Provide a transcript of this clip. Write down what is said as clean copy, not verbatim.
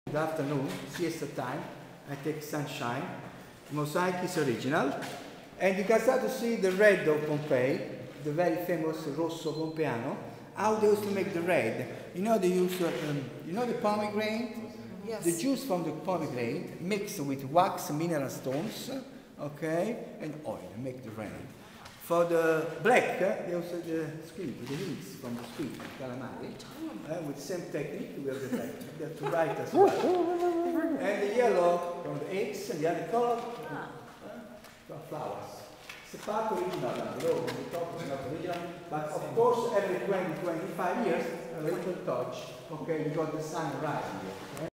Good afternoon, siesta time. I take sunshine. The mosaic is original. And you can start to see the red of Pompeii, the very famous Rosso Pompeiano. How they used to make the red. You know they use, you know the pomegranate? Yes. The juice from the pomegranate mixed with wax, mineral stones, okay, and oil, make the red. For the black, they also the squid, the leaves from the squid, calamari, with the same technique, we have the technique, they have to write as well. And the yellow from the eggs, and the other color from flowers. It's a part original, below, the top is not original, but of course every 20-25 years, a little touch, okay, you got the sun rising here.